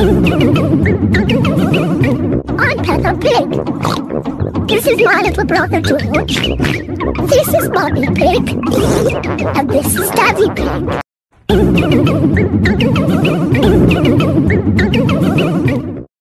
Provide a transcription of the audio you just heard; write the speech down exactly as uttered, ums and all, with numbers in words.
I'm Peppa Pig. This is my little brother George. This is Mommy Pig. And this is Daddy Pig.